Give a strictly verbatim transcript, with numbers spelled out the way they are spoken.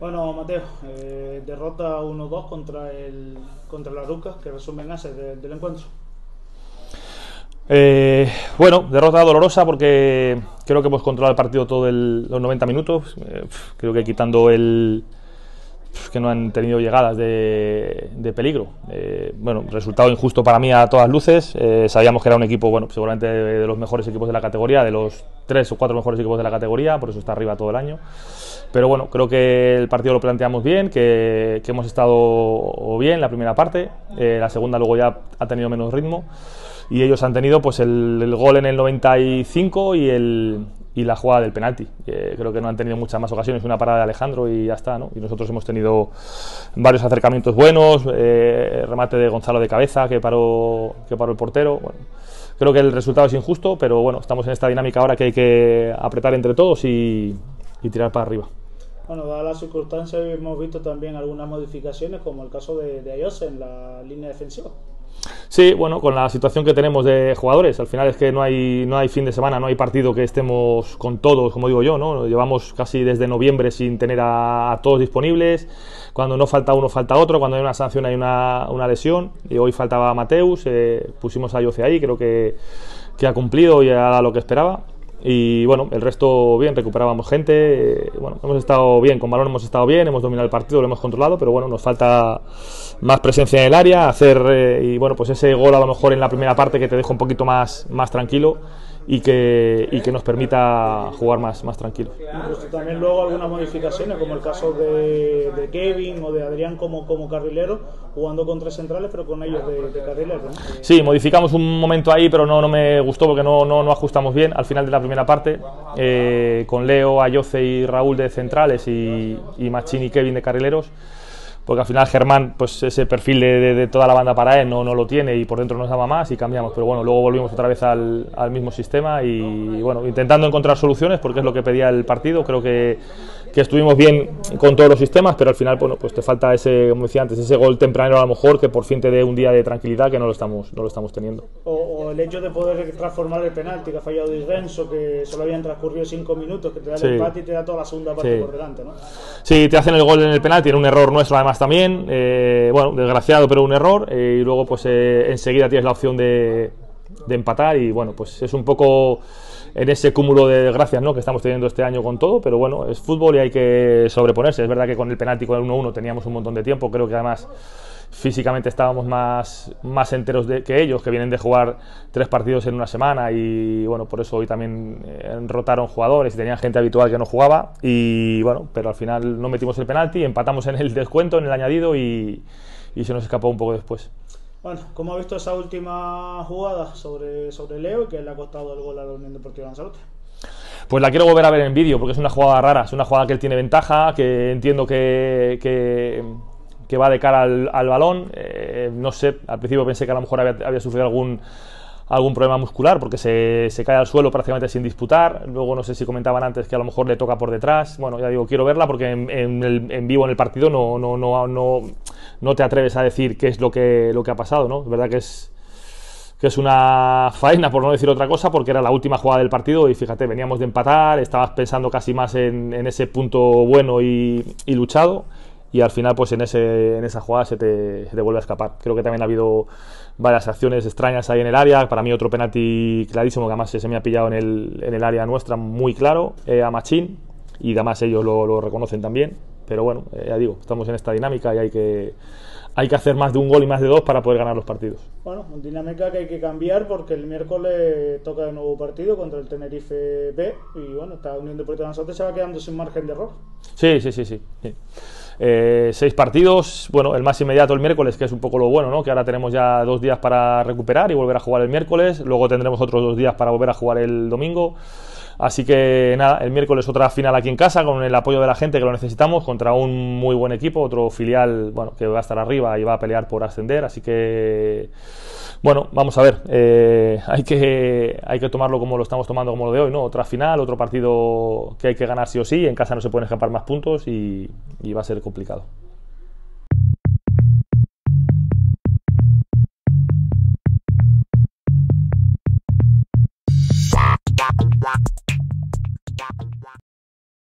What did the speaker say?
Bueno, Mateo, eh, derrota uno dos contra el contra la Arouca. ¿Qué resumen haces de, del encuentro? Eh, bueno, derrota dolorosa porque creo que hemos controlado el partido todos los noventa minutos. Eh, creo que quitando el que no han tenido llegadas de, de peligro. Eh, bueno, resultado injusto para mí a todas luces. Eh, sabíamos que era un equipo, bueno, seguramente de, de los mejores equipos de la categoría, de los tres o cuatro mejores equipos de la categoría, por eso está arriba todo el año. Pero bueno, creo que el partido lo planteamos bien, que, que hemos estado bien la primera parte. Eh, la segunda luego ya ha tenido menos ritmo. Y ellos han tenido pues el, el gol en el noventa y cinco y, el, y la jugada del penalti. Eh, creo que no han tenido muchas más ocasiones, una parada de Alejandro y ya está, ¿no? Y nosotros hemos tenido varios acercamientos buenos, eh, remate de Gonzalo de cabeza que paró, que paró el portero. Bueno, creo que el resultado es injusto, pero bueno, estamos en esta dinámica ahora que hay que apretar entre todos y, y tirar para arriba. Bueno, dadas las circunstancias, hemos visto también algunas modificaciones, como el caso de, de Ayose en la línea defensiva. Sí, bueno, con la situación que tenemos de jugadores, al final es que no hay, no hay fin de semana, no hay partido que estemos con todos, como digo yo, ¿no? Llevamos casi desde noviembre sin tener a, a todos disponibles. Cuando no falta uno, falta otro. Cuando hay una sanción, hay una, una lesión. Y hoy faltaba Mateus, eh, pusimos a Ayose ahí, creo que, que ha cumplido y ha dado lo que esperaba. Y bueno, el resto bien, recuperábamos gente, eh, bueno, hemos estado bien, con balón hemos estado bien, hemos dominado el partido, lo hemos controlado, pero bueno, nos falta más presencia en el área, hacer, eh, y bueno, pues ese gol a lo mejor en la primera parte que te deja un poquito más, más tranquilo y que, y que nos permita jugar más, más tranquilo. Incluso también luego algunas modificaciones, como el caso de, de Kevin o de Adrián como, como carrilero, jugando con tres centrales, pero con ellos de, de carrilero, ¿no? Sí, modificamos un momento ahí, pero no, no me gustó porque no, no, no ajustamos bien al final de la primera parte, eh, con Leo, Ayose y Raúl de centrales y, y Machín y Kevin de carrileros. Porque al final Germán, pues ese perfil de, de, de toda la banda para él no, no lo tiene y por dentro nos daba más y cambiamos, pero bueno, luego volvimos otra vez al, al mismo sistema y, y bueno, intentando encontrar soluciones porque es lo que pedía el partido. Creo que, que estuvimos bien con todos los sistemas, pero al final, bueno, pues te falta ese, como decía antes, ese gol tempranero a lo mejor que por fin te dé un día de tranquilidad que no lo estamos, no lo estamos teniendo. O, o el hecho de poder transformar el penalti que ha fallado Di Renzo, que solo habían transcurrido cinco minutos, que te da el sí. empate y te da toda la segunda parte sí. por delante, ¿no? Sí, te hacen el gol en el penalti, era un error nuestro además también, eh, bueno, desgraciado pero un error, eh, y luego pues eh, enseguida tienes la opción de, de empatar y bueno, pues es un poco en ese cúmulo de desgracias, ¿no?, que estamos teniendo este año con todo, pero bueno, es fútbol y hay que sobreponerse. Es verdad que con el penalti, con el uno uno teníamos un montón de tiempo, creo que además físicamente estábamos más, más enteros de, que ellos, que vienen de jugar tres partidos en una semana y bueno, por eso hoy también eh, rotaron jugadores y tenían gente habitual que no jugaba y bueno, pero al final no metimos el penalti, empatamos en el descuento, en el añadido y, y se nos escapó un poco después. Bueno, ¿cómo ha visto esa última jugada sobre, sobre Leo, que le ha costado el gol a la Unión Deportiva Lanzarote? Pues la quiero volver a ver en vídeo porque es una jugada rara, es una jugada que él tiene ventaja, que entiendo que, que, que va de cara al, al balón. Eh, no sé, al principio pensé que a lo mejor había, había sufrido algún, algún problema muscular porque se, se cae al suelo prácticamente sin disputar. Luego no sé si comentaban antes que a lo mejor le toca por detrás. Bueno, ya digo, quiero verla porque en, en, el, en vivo en el partido no, no, no, no, no te atreves a decir qué es lo que, lo que ha pasado, ¿no? Es verdad que es... que es una faena, por no decir otra cosa, porque era la última jugada del partido y fíjate, veníamos de empatar, estabas pensando casi más en, en ese punto bueno y, y luchado y al final pues en, ese, en esa jugada se te, se te vuelve a escapar. Creo que también ha habido varias acciones extrañas ahí en el área, para mí otro penalti clarísimo que además se me ha pillado en el, en el área nuestra muy claro, eh, a Machín, y además ellos lo, lo reconocen también, pero bueno, eh, ya digo, estamos en esta dinámica y hay que... hay que hacer más de un gol y más de dos para poder ganar los partidos. Bueno, dinámica que hay que cambiar porque el miércoles toca de nuevo partido contra el Tenerife B y bueno, esta Unión Deportiva Lanzarote se va quedando sin margen de error. Sí, sí, sí, sí. sí. Eh, seis partidos, bueno, el más inmediato el miércoles, que es un poco lo bueno, ¿no?, que ahora tenemos ya dos días para recuperar y volver a jugar el miércoles, luego tendremos otros dos días para volver a jugar el domingo. Así que nada, el miércoles otra final aquí en casa con el apoyo de la gente que lo necesitamos contra un muy buen equipo, otro filial, bueno, que va a estar arriba y va a pelear por ascender, así que bueno, vamos a ver, eh, hay que hay que tomarlo como lo estamos tomando, como lo de hoy, ¿no? Otra final, otro partido que hay que ganar sí o sí, en casa no se pueden escapar más puntos y, y va a ser complicado.